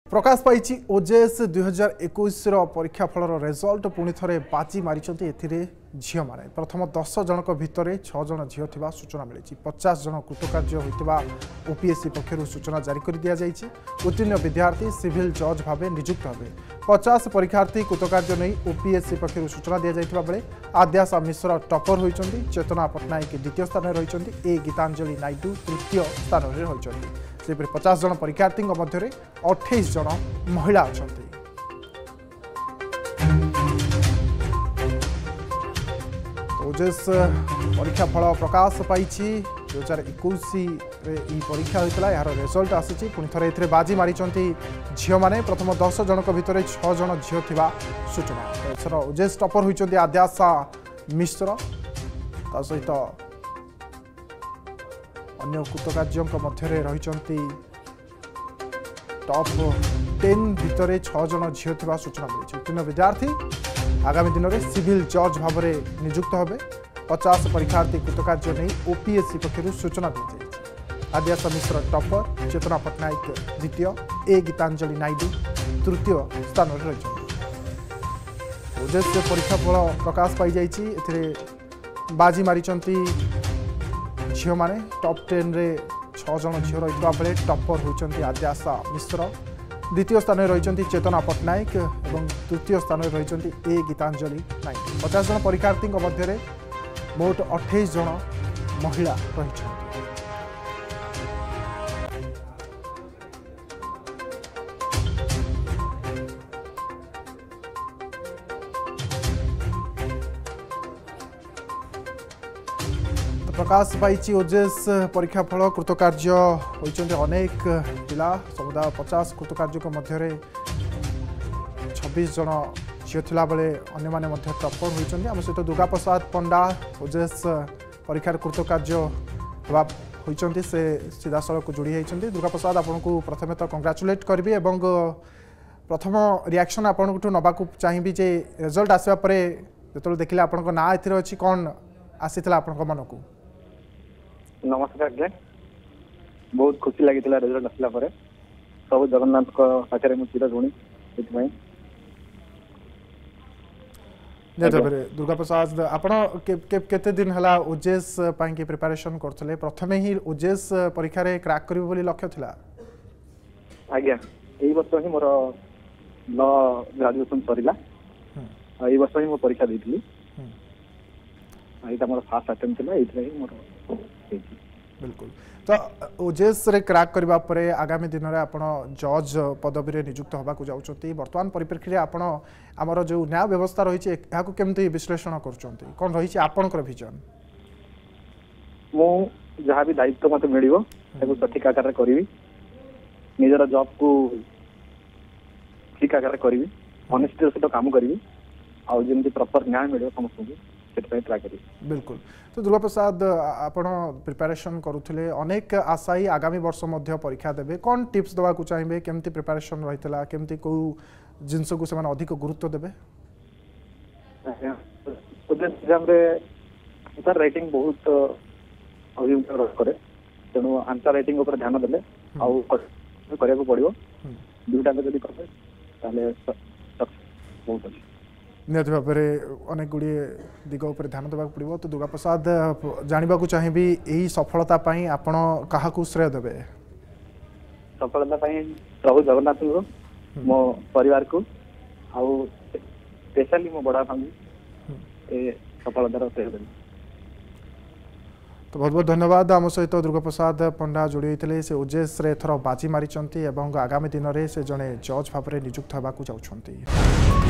प्रकाश पाई ओजेएस 2021 परीक्षा फलर रिजल्ट पुणी थे बाजी मारी झील मैंने प्रथम 10 जन भितर 6 जन झील थी सूचना मिली 50 जन कृतकार्य होता ओपीएससी पक्षर सूचना जारी कर दि जाएगी। उत्तीर्ण विद्यार्थी सिविल जज भाव नियुक्त हे 50 परीक्षार्थी कृतकार्य नहीं ओपीएससी पक्षर सूचना दि जाता बेले आद्याशा मिश्र टपर होती, चेतना पट्टनायक द्वितीय स्थान रही, ए गीतांजलि नायडू तृतीय स्थान में रही। 50 जन परीक्षार्थी मध्य 28 जन महिला अच्छा। ओजेएस परीक्षा फल प्रकाश पाई 2021 परीक्षा होता यार रिजल्ट आसी पुणी थे बाजी मारी झील मैंने प्रथम 10 जन भितर 6 जन झील थी सूचना। एथर ओजेएस टपर होती आद्याशा मिश्र सहित अन्य कृतकार्यों मध्य रही टॉप 10 भितर 6 जन झील थी सूचना मिली। उत्तीर्ण विद्यार्थी आगामी दिन में सिविल जज भाव में नियुक्त हे 50 परीक्षार्थी कृतकार्य नहीं ओपीएससी पक्षर सूचना दी जाएगी। आद्याशा मिश्र टपर, चेतना पट्टनायक द्वितीय, ए गीतांजलि नायडू तृतीय स्थान में रही। ओजेएस परीक्षा फल प्रकाश पाई जाइए बाजी मारी झील मैंने टॉप 10 रे 6 जन झील रही बेले टपर होती आद्याशा मिश्र, द्वितीय स्थान में रही चेतना पट्टनायक और तृतीय स्थान में रही ए गीतांजलि नायडू। 50 जन परीक्षार्थी मध्य मोट 28 जन महिला रही। प्रकाश पाई ओजेएस परीक्षा फल कृतकार्य होती अनेक पिला समुदाय 50 कृतकार्य मध्य 26 जन झील थिला बेले अन्य माने मध्य टपर होती। आम सहित दुर्गा प्रसाद पंडा ओजेएस परीक्षार कृतकार्य होती से सीधा सड़क जोड़ी होती। दुर्गा प्रसाद आपको प्रथम तो कंग्राचुलेट करी और प्रथम रिएक्शन आपको नवाक चाहिए जे रिजल्ट आसवा जो देखिले आप ना ए अच्छी कौन आसी आप मन को? नमस्कार आज्ञा, बहुत खुशी लगी रिजल्ट आसला सब जगन्नाथ पाखे मुझे चिर ऋणी से। दुर्गा प्रसाद आपते दिन है ओजेएस की प्रिपरेशन करते प्रथम ही ओजेएस परीक्षा क्रैक करी लक्ष्य था? आज्ञा यही वर्ष ही मोर लॉ ग्रेजुएशन सरला यही वर्ष ही मो परीक्षा दी मोर फास्ट अटेम्प्ट था। बिल्कुल तो ओजेएस रे क्रैक करबा परे आगामी दिन में आप जज पदवी रे नियुक्त होगा जाउछंती। वर्तमान परिप्रेक्षी आपण आमर जो न्याय व्यवस्था रही केमती विश्लेषण कर कौन रही आपनकर विजन? मु जहाँ भी दायित्व मत मिलिबो ताको सठिक आकार करी निजर जॉब को ठीक आकार करी ऑनेस्टी सहित काम करी आउ जेमती प्रॉपर न्याय मिलिबो समस्त को ट्राई करी। बिल्कुल तो दुर्गा प्रसाद आपण प्रिपरेशन करुले अनेक आशायी आगामी वर्ष मध्य परीक्षा देवे कौन टिप्स दवा को चाहिए केमती प्रिपरेशन रही केमती को जिनस को से अधिक गुरुत्व देवे? एग्जाम रे आंसर राइटिंग बहुत अभिमुख करे तेणु आंसर राइटिंग ऊपर ध्यान देले आउ करिया को पड़िबो दुटा जदी करे ताले बहुत अच्छी निहत भाव में अनेक गुड़े दिग उपर ध्यान देवा पड़ो। तो दुर्गा प्रसाद जानवा चाहिए यही सफलता आपण क्या श्रेय देवे? सफलता प्रभु जगन्नाथ को मो परिवार को आउ स्पेशली मो बड़ा फैमिली सफलतार श्रेय देवी। तो बहुत बहुत धन्यवाद। आम सहित दुर्गा प्रसाद पंडा जोड़ी होते से ओजेएस रे एथर बाजी मारी आगामी दिन में से जड़े जज भाव में नियुक्त होगा जाउछंती।